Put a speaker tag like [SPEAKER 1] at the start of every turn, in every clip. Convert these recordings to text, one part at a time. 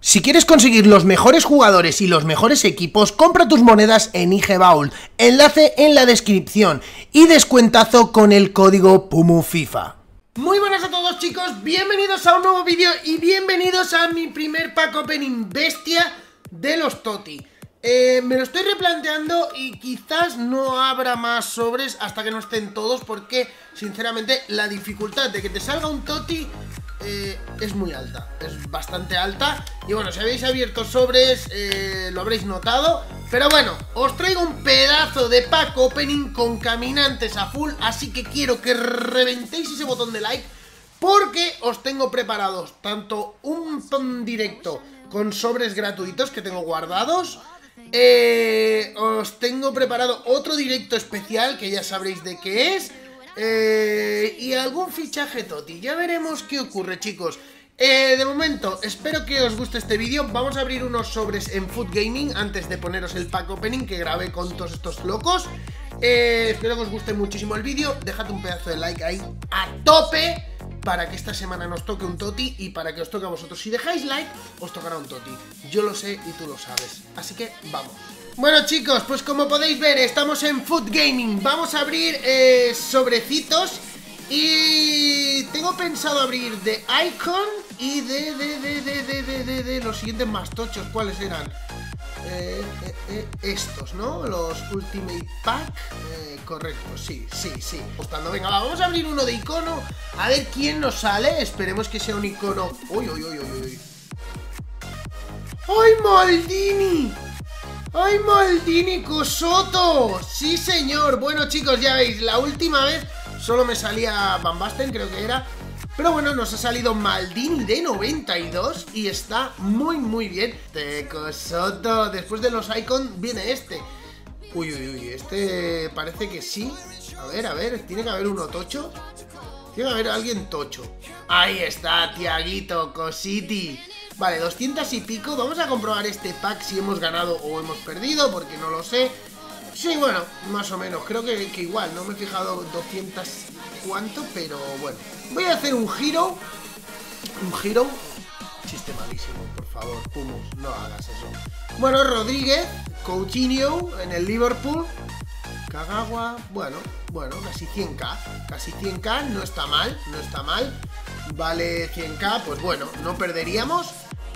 [SPEAKER 1] Si quieres conseguir los mejores jugadores y los mejores equipos, compra tus monedas en IG Vault, enlace en la descripción y descuentazo con el código PUMUFIFA. Muy buenas a todos chicos, bienvenidos a un nuevo vídeo y bienvenidos a mi primer pack opening bestia de los TOTY. Me lo estoy replanteando y quizás no abra más sobres hasta que no estén todos porque sinceramente la dificultad de que te salga un TOTY es muy alta, es bastante alta. Y bueno, si habéis abierto sobres lo habréis notado. Pero bueno, os traigo un pedazo de pack opening con caminantes a full. Así que quiero que reventéis ese botón de like, porque os tengo preparados tanto un directo con sobres gratuitos que tengo guardados, os tengo preparado otro directo especial que ya sabréis de qué es, y algún fichaje TOTY. Ya veremos qué ocurre, chicos. De momento, espero que os guste este vídeo. Vamos a abrir unos sobres en Food Gaming antes de poneros el pack opening que grabé con todos estos locos. Espero que os guste muchísimo el vídeo. Dejad un pedazo de like ahí a tope para que esta semana nos toque un TOTY y para que os toque a vosotros. Si dejáis like, os tocará un TOTY. Yo lo sé y tú lo sabes. Así que vamos. Bueno chicos, pues como podéis ver, estamos en Food Gaming. Vamos a abrir sobrecitos. Y tengo pensado abrir de Icon y de los siguientes más tochos. ¿Cuáles eran? Estos, ¿no? Los Ultimate Pack. Correcto, sí. Gustando. Venga, vamos a abrir uno de icono. A ver quién nos sale. Esperemos que sea un icono. ¡Uy! ¡Ay, Maldini! ¡Ay, Maldini Cosoto! ¡Sí, señor! Bueno, chicos, ya veis, la última vez solo me salía Van Basten, creo que era. Pero bueno, nos ha salido Maldini de 92 y está muy bien. Cosoto. Después de los Icon viene este. Uy, este parece que sí. A ver, tiene que haber uno tocho. Tiene que haber alguien tocho. Ahí está, Tiaguito, Cositi. Vale, 200 y pico. Vamos a comprobar este pack si hemos ganado o hemos perdido, porque no lo sé. Sí, bueno, más o menos. Creo que igual, no me he fijado 200 cuánto, pero bueno. Voy a hacer un giro. Chiste malísimo, por favor, Pumus, no hagas eso. Bueno, Rodríguez, Coutinho en el Liverpool. Kagawa, bueno, casi 100k. Casi 100k, no está mal. Vale 100k, pues bueno, no perderíamos.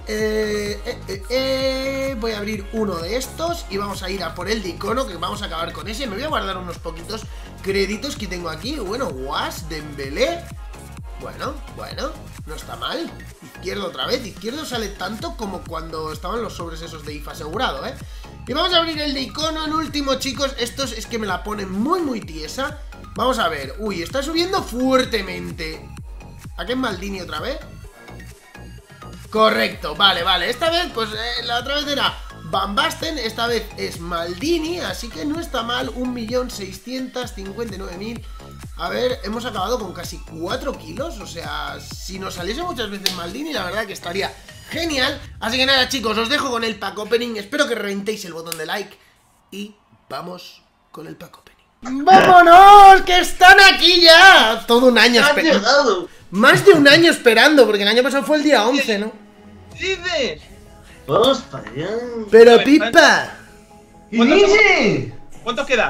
[SPEAKER 1] Voy a abrir uno de estos y vamos a ir a por el de icono, que vamos a acabar con ese. Me voy a guardar unos poquitos créditos que tengo aquí. Bueno, Was, Dembélé. Bueno, no está mal. Izquierdo otra vez. Izquierdo sale tanto como cuando estaban los sobres esos de IFA asegurado, ¿eh? Y vamos a abrir el de icono en último, chicos. Estos es que me la ponen muy tiesa. Vamos a ver. Uy, está subiendo fuertemente. ¿A qué es Maldini otra vez? Correcto, vale. Esta vez, pues la otra vez era Van Basten, esta vez es Maldini, así que no está mal. 1.659.000. A ver, hemos acabado con casi 4 kilos. O sea, si nos saliese muchas veces Maldini, la verdad que estaría genial. Así que nada, chicos, os dejo con el pack opening. Espero que reventéis el botón de like y vamos con el pack opening. ¡Vámonos! ¡Que están aquí ya! Todo un año esperando. Más de un año esperando, porque el año pasado fue el día 11, ¿no?
[SPEAKER 2] ¡Dices!
[SPEAKER 3] ¡Vamos para allá!
[SPEAKER 1] ¡Pero pipa!
[SPEAKER 2] ¿Cuánto queda?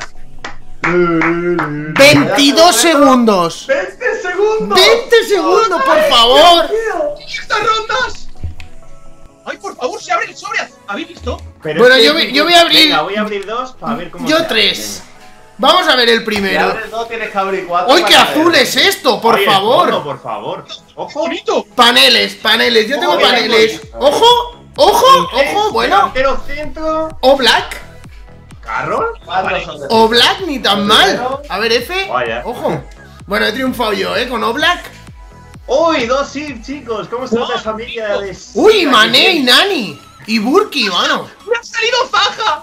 [SPEAKER 1] 22 segundos.
[SPEAKER 3] 20 segundos.
[SPEAKER 1] 20 segundos, por favor.
[SPEAKER 2] ¡Estas rondas! ¡Ay, por favor, se abre el sobre! ¿Habéis visto?
[SPEAKER 3] Pero
[SPEAKER 1] Bueno,
[SPEAKER 3] es que
[SPEAKER 1] yo voy a abrir.
[SPEAKER 3] Venga, voy a abrir dos para ver cómo.
[SPEAKER 1] Yo 3. Vamos a ver el
[SPEAKER 3] Si
[SPEAKER 1] primero.
[SPEAKER 3] abres dos, tienes que abrir 4.
[SPEAKER 1] ¡Uy, qué azul es esto! ¡Por favor!
[SPEAKER 3] Fondo, por favor.
[SPEAKER 2] ¡Ojo! ¡Bonito!
[SPEAKER 1] Paneles. Yo tengo
[SPEAKER 3] Ojo,
[SPEAKER 1] paneles.
[SPEAKER 3] bien,
[SPEAKER 1] ¡Ojo! Bueno.
[SPEAKER 3] Delantero centro.
[SPEAKER 1] O Black.
[SPEAKER 3] Carroll.
[SPEAKER 1] O Black, ni tan mal. A ver, F.
[SPEAKER 3] Vaya.
[SPEAKER 1] Ojo. Bueno, he triunfado yo, con O Black.
[SPEAKER 3] Uy, dos sí, chicos. ¿Cómo está la familia de.
[SPEAKER 1] Uy, Mané y Nani. Y Burki, mano.
[SPEAKER 2] ¡Me ha salido faja!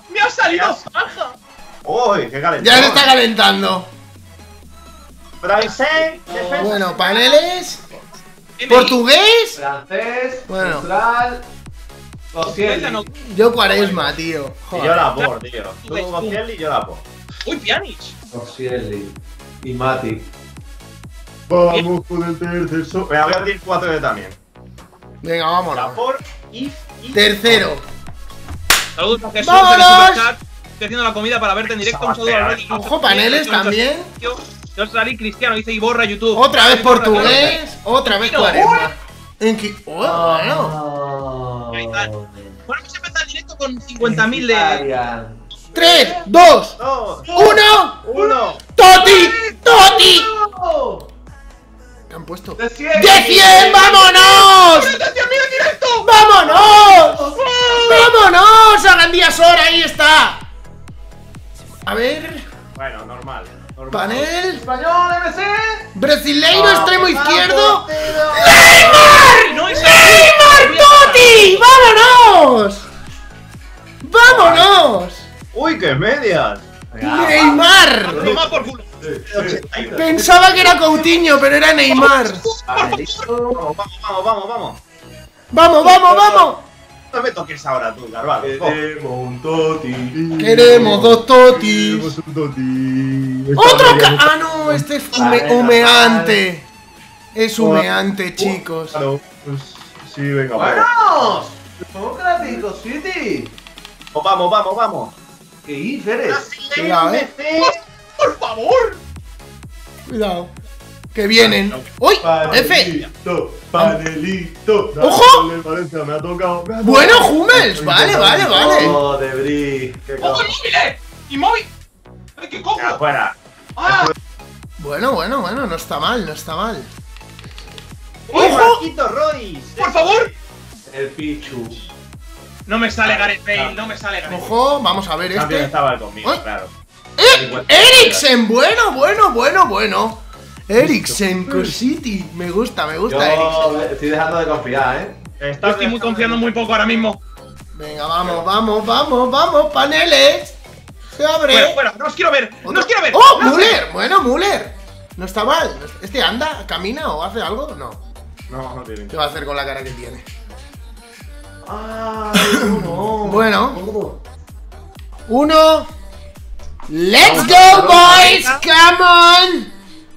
[SPEAKER 3] Uy, qué calentón.
[SPEAKER 1] Ya se está calentando.
[SPEAKER 3] Francés. Defensa.
[SPEAKER 1] Bueno, paneles.
[SPEAKER 2] MI.
[SPEAKER 1] Portugués.
[SPEAKER 4] Francés,
[SPEAKER 1] Bueno.
[SPEAKER 4] Central, Koscielny.
[SPEAKER 1] Yo Cuaresma, tío.
[SPEAKER 3] Y
[SPEAKER 1] Joder.
[SPEAKER 3] yo la por, tío. Tú como Ciel y yo la por.
[SPEAKER 2] ¡Uy, Pjanic!
[SPEAKER 4] Koscielny y Mati.
[SPEAKER 3] Vamos con el tercer. Voy a abrir 4 yo también.
[SPEAKER 1] Venga, vámonos.
[SPEAKER 3] La por.
[SPEAKER 2] y
[SPEAKER 1] Tercero.
[SPEAKER 2] Saludos a Jesús
[SPEAKER 1] ¡Vámonos!
[SPEAKER 2] del Superchat. Estoy haciendo la comida para verte en directo. Un saludo a Ronnie.
[SPEAKER 1] Ojo, Paneles también.
[SPEAKER 2] Yo salí Cristiano, dice Iborra YouTube.
[SPEAKER 1] Otra vez portugués. Otra vez 40. En que. Oh, bueno.
[SPEAKER 2] Ahí está. Bueno, vamos a empezar el directo con 50.000 de.
[SPEAKER 1] 3, 2, 1.
[SPEAKER 3] 1.
[SPEAKER 1] ¡Toti! ¡Toti! ¿Qué han puesto?
[SPEAKER 3] ¡De 100!
[SPEAKER 1] ¡De 100! ¡Vámonos!
[SPEAKER 2] ¡40.000 en directo!
[SPEAKER 1] ¡Vámonos! ¡Vámonos! ¡Hagan días hora! ¡Ahí está! A ver.
[SPEAKER 3] Bueno, normal.
[SPEAKER 1] Panel.
[SPEAKER 3] Español, MC.
[SPEAKER 1] Brasileiro, extremo izquierdo.
[SPEAKER 2] ¡Neymar! ¡No es
[SPEAKER 1] ¡Neymar Toti! ¡Vámonos! ¡Vámonos!
[SPEAKER 3] Uy, qué medias.
[SPEAKER 1] ¡Neymar!
[SPEAKER 2] Toma por culo.
[SPEAKER 1] Pensaba que era Coutinho, pero era Neymar.
[SPEAKER 3] Vamos.
[SPEAKER 1] ¡Vamos, vamos, vamos!
[SPEAKER 3] No me toques ahora tú, Garbanzo.
[SPEAKER 4] Queremos un Toti.
[SPEAKER 1] Queremos dos Totis.
[SPEAKER 3] un Toti.
[SPEAKER 1] ¡Otro! ¡Ah, no! Este es humeante. Es humeante, chicos.
[SPEAKER 3] Claro, pues, sí, venga,
[SPEAKER 4] ¡Vámonos! ¡Democrático City!
[SPEAKER 3] Vamos.
[SPEAKER 4] ¿Qué if eres?
[SPEAKER 1] Cuidado,
[SPEAKER 2] ¡Por favor!
[SPEAKER 1] Cuidado. Que vienen. ¡Uy! ¡F!
[SPEAKER 4] Panelito.
[SPEAKER 1] ¡Ojo!
[SPEAKER 4] Valencia, me ha tocado.
[SPEAKER 1] Bueno, Hummels. Vale, vale, vale.
[SPEAKER 4] Oh, de Bri. Qué
[SPEAKER 2] ¡Ojo,
[SPEAKER 4] cabrón.
[SPEAKER 2] inmóvil! ¡Inmóvil! ¡Ay, qué cojo!
[SPEAKER 3] Afuera.
[SPEAKER 2] ¡Ah!
[SPEAKER 1] Bueno, no está mal, no está mal.
[SPEAKER 3] ¡Uy,
[SPEAKER 1] ¡Ojo!
[SPEAKER 3] Marquito Royce!
[SPEAKER 2] ¡Por favor!
[SPEAKER 4] El Pichu.
[SPEAKER 2] No me sale Gareth Bale, no me sale Gareth Bale.
[SPEAKER 1] Ojo, vamos a ver
[SPEAKER 3] También
[SPEAKER 1] este.
[SPEAKER 3] estaba conmigo,
[SPEAKER 1] Ay.
[SPEAKER 3] claro.
[SPEAKER 1] ¡Eriksen! Bueno. Eriksen, City. Me gusta
[SPEAKER 4] Yo
[SPEAKER 1] Eriksen.
[SPEAKER 4] estoy dejando de confiar,
[SPEAKER 2] Yo estoy muy confiando muy poco ahora mismo.
[SPEAKER 1] Venga, vamos, Paneles. Se abre.
[SPEAKER 2] Fuera, no os quiero ver, no os quiero ver.
[SPEAKER 1] ¡Oh,
[SPEAKER 2] No os quiero
[SPEAKER 1] Müller! Bueno, Müller. No está mal. ¿Este anda, camina o hace algo? No.
[SPEAKER 3] No tiene.
[SPEAKER 1] ¿Qué va a hacer con la cara que tiene?
[SPEAKER 4] Ay, no.
[SPEAKER 1] Bueno. 1. ¡Let's go, boys! ¡Come on!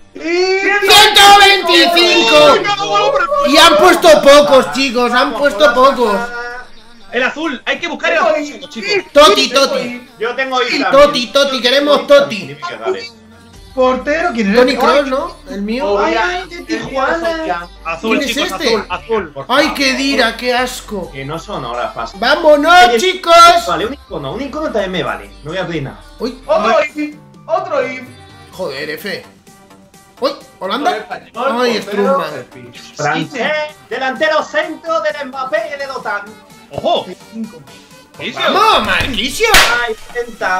[SPEAKER 1] 125. Y han puesto pocos, chicos. Han puesto pocos.
[SPEAKER 2] El azul, hay que buscar el azul, chicos.
[SPEAKER 1] Toti.
[SPEAKER 3] Yo tengo Isla.
[SPEAKER 1] Toti, queremos Toti.
[SPEAKER 3] Portero, ¿quién
[SPEAKER 1] Toni Kroos, ¿no? El mío.
[SPEAKER 3] Ay, de Tijuana.
[SPEAKER 2] Azul,
[SPEAKER 1] ¿Quién es
[SPEAKER 2] chicos,
[SPEAKER 1] este?
[SPEAKER 2] azul.
[SPEAKER 1] Ay, qué dira, qué asco.
[SPEAKER 3] Que no son horas fáciles.
[SPEAKER 1] ¡Vámonos, chicos!
[SPEAKER 3] Vale, un icono también me vale. No voy a pedir nada.
[SPEAKER 1] Uy,
[SPEAKER 4] Otro if.
[SPEAKER 1] joder, F. Uy, Holanda.
[SPEAKER 4] Español,
[SPEAKER 1] Ay,
[SPEAKER 4] portero,
[SPEAKER 1] Strootman.
[SPEAKER 4] el Pichu.
[SPEAKER 3] Francés, delantero centro del Mbappé y de Dotan.
[SPEAKER 2] ¡Ojo! ¿Qué hizo?
[SPEAKER 1] ¡Vamos, Marquisio!
[SPEAKER 3] Ay, intenta.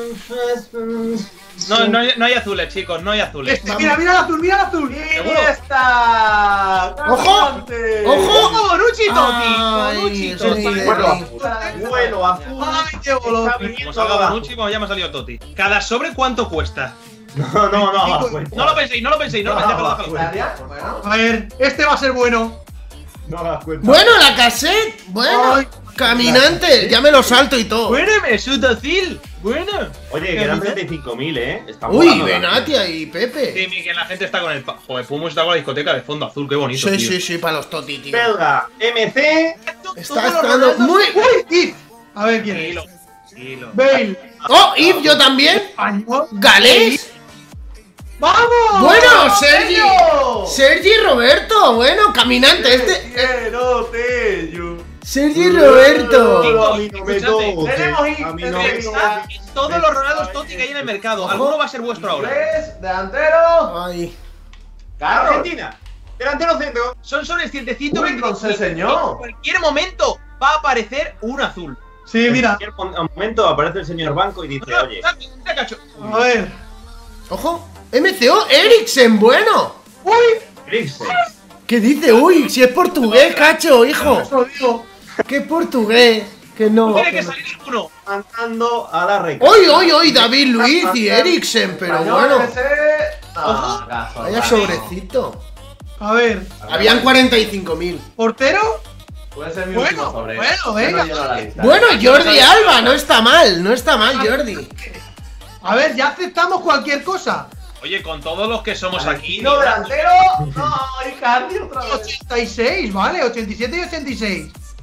[SPEAKER 2] No hay azules, chicos, no hay azules.
[SPEAKER 3] Mira el azul.
[SPEAKER 2] ¿Seguro?
[SPEAKER 3] ¡Iniesta!
[SPEAKER 1] ¡Ojo! ¡Ojo!
[SPEAKER 2] ¡Bonucci,
[SPEAKER 1] Ay,
[SPEAKER 2] Bonucci,
[SPEAKER 1] ese
[SPEAKER 2] Totti!
[SPEAKER 1] ni
[SPEAKER 3] Vuelo
[SPEAKER 1] de-
[SPEAKER 3] azul. Vuelo azul.
[SPEAKER 2] ¡Ay, qué
[SPEAKER 3] Está
[SPEAKER 2] Como
[SPEAKER 3] viniendo
[SPEAKER 2] salga
[SPEAKER 3] la-
[SPEAKER 2] Bonucci, pues ya me ha salido Totti. ¿Cada sobre cuánto cuesta?
[SPEAKER 3] No hagas cuenta.
[SPEAKER 2] No lo penséis, déjalo.
[SPEAKER 4] Bueno.
[SPEAKER 5] A ver, este va a ser bueno.
[SPEAKER 3] No hagas cuenta.
[SPEAKER 1] Bueno, la cassette. Bueno, caminante. Ya me lo salto y todo.
[SPEAKER 2] Bueno, Mesut Özil. Bueno.
[SPEAKER 3] Oye, quedan 35.000, Está
[SPEAKER 1] Uy,
[SPEAKER 3] volando,
[SPEAKER 1] Benatia y
[SPEAKER 2] Sí,
[SPEAKER 1] Pepe.
[SPEAKER 2] que la gente está con el... Joder, Pumo está con la discoteca de fondo azul, qué bonito, tío.
[SPEAKER 1] Sí, para los Toti, tío.
[SPEAKER 3] Belga, MC.
[SPEAKER 1] Está estando muy.
[SPEAKER 5] ¡Uy! A ver quién es.
[SPEAKER 2] Tranquilo.
[SPEAKER 5] Bale.
[SPEAKER 1] ¡Oh, Yves, yo también!
[SPEAKER 5] Español.
[SPEAKER 1] ¡Galés!
[SPEAKER 5] ¡Vamos!
[SPEAKER 1] Bueno, Sergi Roberto. Bueno, caminante. Este.
[SPEAKER 4] Quiero Tello.
[SPEAKER 1] Sergi Roberto.
[SPEAKER 3] A mí no me toque. A mí no me
[SPEAKER 2] Pensad
[SPEAKER 3] toque.
[SPEAKER 2] en todos los Ronaldos Totti que hay en el mercado.
[SPEAKER 1] Ojo.
[SPEAKER 2] Alguno va a ser vuestro ahora.
[SPEAKER 4] Inglés, delantero.
[SPEAKER 1] Ay.
[SPEAKER 4] Carlos.
[SPEAKER 3] Argentina. Delantero centro.
[SPEAKER 2] Son sobre el 720.
[SPEAKER 4] Uy, no sé, señor.
[SPEAKER 2] En cualquier momento va a aparecer un azul.
[SPEAKER 5] Sí, mira.
[SPEAKER 3] En cualquier momento aparece el señor Banco y dice, oye.
[SPEAKER 2] Mira, cacho.
[SPEAKER 5] A ver.
[SPEAKER 1] Ojo. MCO Eriksen, bueno.
[SPEAKER 5] ¡Uy!
[SPEAKER 3] Eriksen.
[SPEAKER 1] ¿Qué dice? Uy, si es portugués, cacho, hijo.
[SPEAKER 5] Eso digo.
[SPEAKER 1] ¿Qué portugués? Que no.
[SPEAKER 2] Tiene que salir uno.
[SPEAKER 3] Andando a la recta.
[SPEAKER 1] Hoy, David Luiz y Eriksen, pero
[SPEAKER 4] Español,
[SPEAKER 1] bueno.
[SPEAKER 4] MC.
[SPEAKER 2] Ojo.
[SPEAKER 4] Gaso,
[SPEAKER 1] Vaya
[SPEAKER 4] vale.
[SPEAKER 1] sobrecito.
[SPEAKER 5] A ver.
[SPEAKER 1] Habían 45.000.
[SPEAKER 5] ¿Portero?
[SPEAKER 4] Puede ser mi último
[SPEAKER 5] Bueno,
[SPEAKER 4] sobre.
[SPEAKER 5] bueno, venga.
[SPEAKER 4] No lleno la lista.
[SPEAKER 1] Bueno, Jordi Alba, no está mal, Jordi.
[SPEAKER 5] A ver, ya aceptamos cualquier cosa.
[SPEAKER 2] Oye, con todos los que somos aquí.
[SPEAKER 4] No, delantero. No, Icardi otra vez.
[SPEAKER 5] 86, ¿vale? 87 y 86.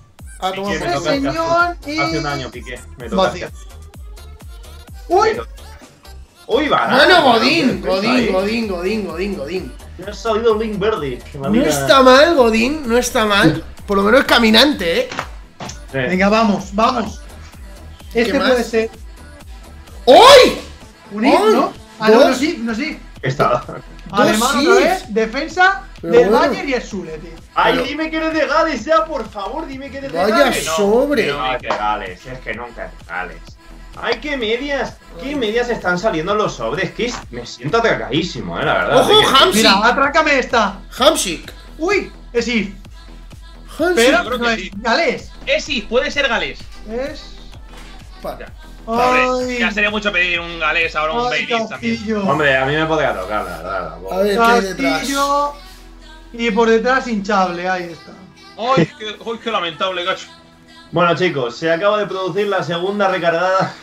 [SPEAKER 1] A tomar
[SPEAKER 2] Piqué,
[SPEAKER 1] por
[SPEAKER 2] me
[SPEAKER 1] culo.
[SPEAKER 5] señor y...
[SPEAKER 2] Hace un año, Piqué. Me toca.
[SPEAKER 5] Vacío. ¡Uy!
[SPEAKER 2] Uy, va.
[SPEAKER 1] Bueno, Godín,
[SPEAKER 4] ahí.
[SPEAKER 1] Godín.
[SPEAKER 3] Me ha salido Link Verde. que la
[SPEAKER 1] No
[SPEAKER 3] mira-
[SPEAKER 1] está mal, Godín, no está mal. Por lo menos es caminante, ¿eh?
[SPEAKER 2] Sí.
[SPEAKER 5] Venga, vamos, vamos. Este
[SPEAKER 1] más?
[SPEAKER 5] puede ser
[SPEAKER 1] ¡Uy!
[SPEAKER 5] un if,
[SPEAKER 1] ¡Ay!
[SPEAKER 5] ¿no? Ah, no,
[SPEAKER 1] Dos.
[SPEAKER 5] no sí, no sí.
[SPEAKER 2] Está.
[SPEAKER 5] Alemán
[SPEAKER 1] ifs.
[SPEAKER 5] otra vez, defensa
[SPEAKER 1] Pero
[SPEAKER 5] del
[SPEAKER 1] bueno.
[SPEAKER 5] Bayern y es Sule, tío.
[SPEAKER 3] Ay,
[SPEAKER 1] Pero-
[SPEAKER 3] dime que eres de Gales ya, por favor, dime que eres de
[SPEAKER 1] Vaya
[SPEAKER 3] Gales.
[SPEAKER 1] sobre.
[SPEAKER 2] No, es que Gales, es que nunca es Gales.
[SPEAKER 3] Ay, qué medias están saliendo los sobres. Que me siento atracadísimo, la verdad.
[SPEAKER 1] ¡Ojo,
[SPEAKER 3] Así que-
[SPEAKER 1] Hamsik!
[SPEAKER 5] Mira, atrácame esta.
[SPEAKER 1] Hamsik.
[SPEAKER 5] Uy, es if.
[SPEAKER 1] Hamsik.
[SPEAKER 5] Pero
[SPEAKER 2] creo
[SPEAKER 5] no
[SPEAKER 2] que
[SPEAKER 5] es
[SPEAKER 2] sí.
[SPEAKER 5] galés.
[SPEAKER 2] Sí, puede ser galés.
[SPEAKER 5] Es...
[SPEAKER 1] Para.
[SPEAKER 2] Pobre,
[SPEAKER 5] Ay,
[SPEAKER 2] ya sería mucho pedir un galés, ahora un
[SPEAKER 5] ay,
[SPEAKER 2] Baileys también.
[SPEAKER 5] Castillo.
[SPEAKER 3] Hombre, a mí me podría tocar, la verdad.
[SPEAKER 1] A ver, ¿qué hay detrás?
[SPEAKER 5] Castillo. Y por detrás hinchable, ahí está.
[SPEAKER 2] Ay, qué lamentable, gacho.
[SPEAKER 3] Bueno, chicos, se acaba de producir la segunda recargada.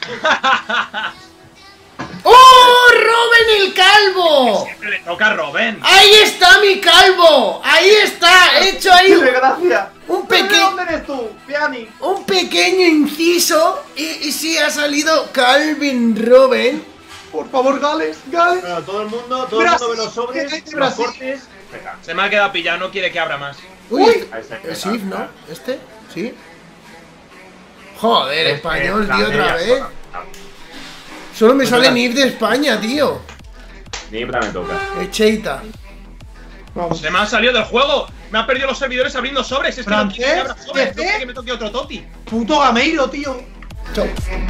[SPEAKER 1] ¡Oh, Robin el calvo!
[SPEAKER 2] Siempre le toca a Robben.
[SPEAKER 1] ¡Ahí está mi calvo! ¡Ahí está! He hecho ahí
[SPEAKER 3] ¡Qué gracia!
[SPEAKER 1] un
[SPEAKER 3] ¿De
[SPEAKER 1] pequeño...
[SPEAKER 3] dónde eres tú, Piani?
[SPEAKER 1] Un pequeño inciso y sí ha salido Calvin Robin.
[SPEAKER 5] Por favor, Gales, Gales.
[SPEAKER 3] Bueno, todo el mundo
[SPEAKER 5] Brasil,
[SPEAKER 3] ve los sobres,
[SPEAKER 5] que hay de
[SPEAKER 3] los
[SPEAKER 5] Brasil.
[SPEAKER 3] cortes. Venga.
[SPEAKER 2] Se me ha quedado pillado, no quiere que abra más.
[SPEAKER 1] Uy,
[SPEAKER 3] Ahí está,
[SPEAKER 1] es If, ¿no? ¿Este? ¿Sí? Joder, español,
[SPEAKER 3] la
[SPEAKER 1] tío, otra
[SPEAKER 3] media
[SPEAKER 1] vez.
[SPEAKER 3] sola.
[SPEAKER 1] Solo me sale Nif de España, tío.
[SPEAKER 3] Nibra me toca.
[SPEAKER 1] Echeita.
[SPEAKER 5] Vamos.
[SPEAKER 2] Se me han salido del juego. Me han perdido los servidores abriendo sobres. Es que no quiere que abra sobres. No
[SPEAKER 5] ¿Francés?
[SPEAKER 2] quiere que me toque otro Toti.
[SPEAKER 5] Puto Gameiro, tío.
[SPEAKER 1] Chau.